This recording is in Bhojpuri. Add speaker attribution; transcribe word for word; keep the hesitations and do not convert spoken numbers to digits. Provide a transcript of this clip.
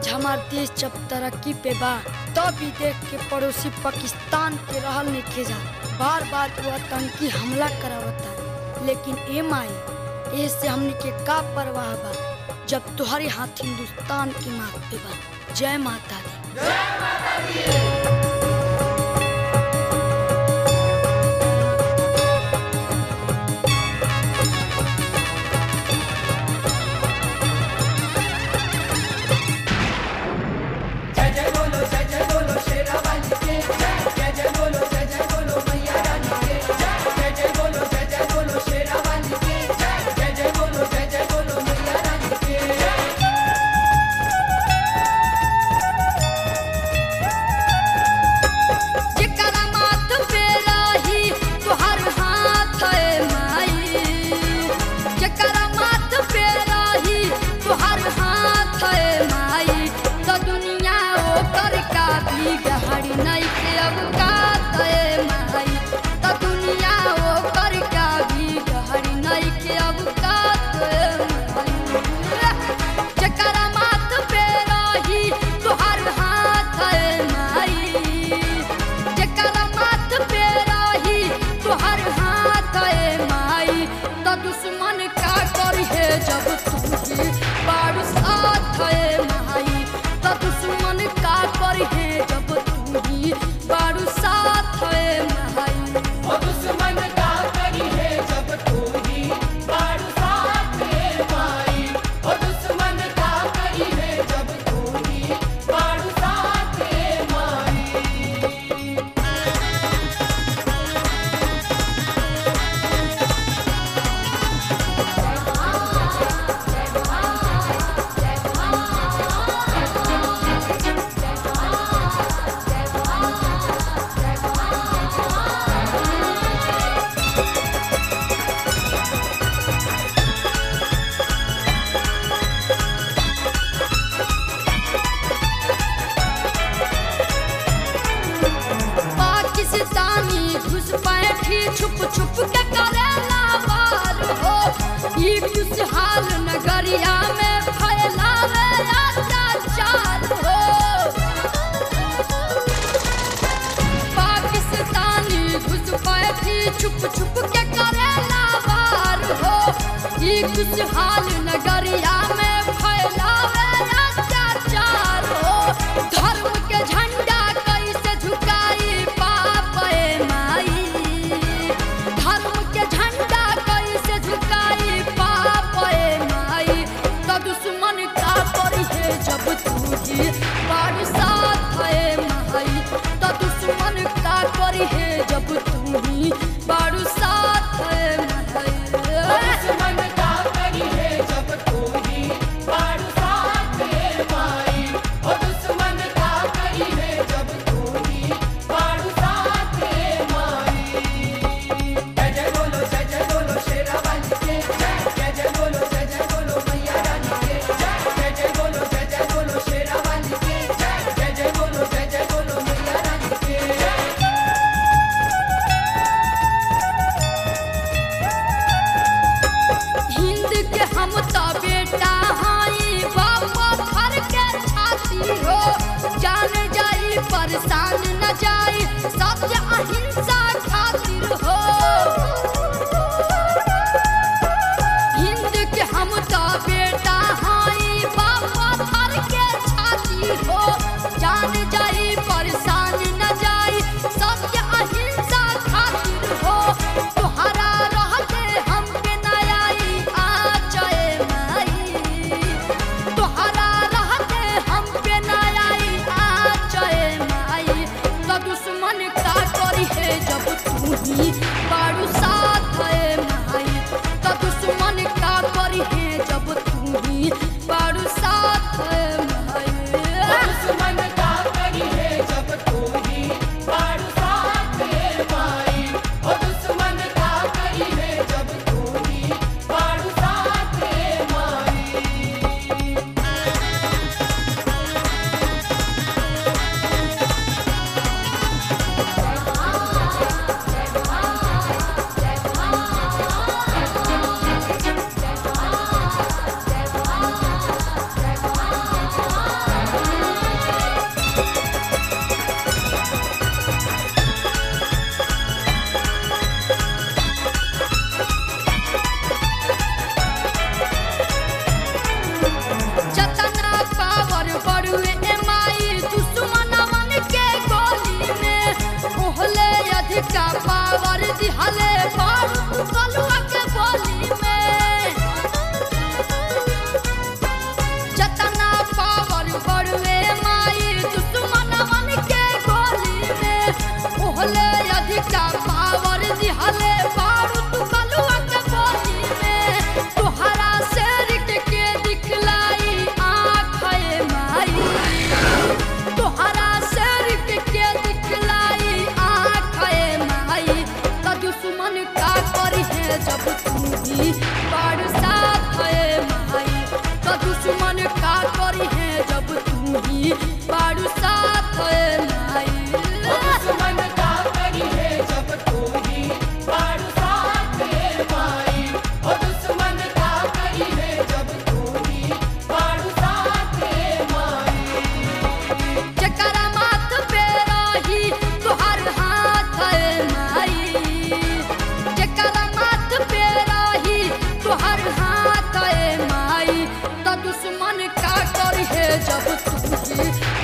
Speaker 1: आज हमार देश जब तरक्की पे बा तब भी देख के पड़ोसी पाकिस्तान के रहल नहीं जा बार बार वो आतंकी हमला करावता। लेकिन ए माई ऐसे हमने के का परवाह बा जब तुम्हारे हाथ हिंदुस्तान की मांग पे बा। जय माता दी। जय माता दी। छुप छुप के करेला वार हो ई खुशहाल नगरिया में फैलावे अत्याचार हो। पाकिस्तानी घुसपैठी छुप छुप के करेला वार हो ई खुशहाल नगरिया में फैलावे अत्याचार हो। धर्म के झंडा कैसे झुकाई पाप ए माई, दुश्मन का करी है जब तू ही बार साथ है माई, तो दुश्मन का करी है जब तू ही बार साथ है माई। दुश्मन का करी है जब तू ही बार साथ है माई, और दुश्मन का करी है जब तू ही बार साथ है माई। जय जय बोलो जय जय बोलो शेरा वाली के जय, जय जय बोलो जय जय बोलो मैया रानी के जय, जय जय बोलो जय जय बोलो शेरा वाली के जय। जब तू ही